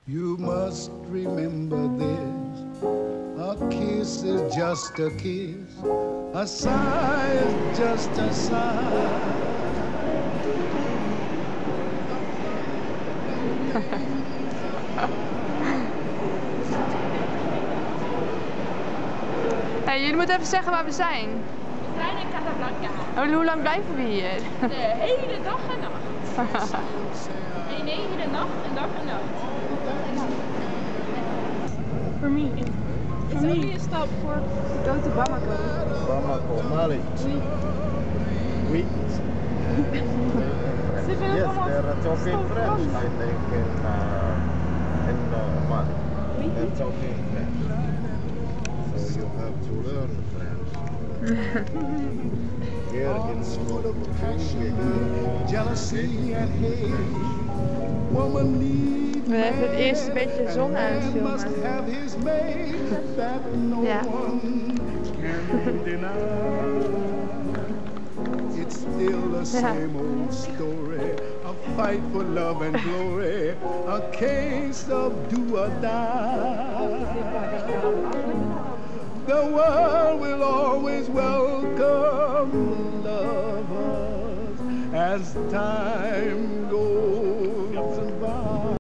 You must remember this. A kiss is just a kiss. A sigh is just a sigh. Hey, jullie moeten even zeggen waar we zijn. We zijn in Casablanca. Oh, hoe lang blijven we hier? De hele dag en nacht. Nee, hele nacht en dag en nacht. For me. It's only a stop for Go to Bamako. Bamako, Mali. Oui. Yes, they're talking French, I think, in Mali. They're talking French. So you have to learn French. Here in Full of passion, jealousy and hate. Woman needs We hebben het eerste beetje zon aan het filmen. must have his mate that no Ja. one can deny. It's still the same old story, a fight for love and glory, a case of do or die. The world will always welcome lovers as time goes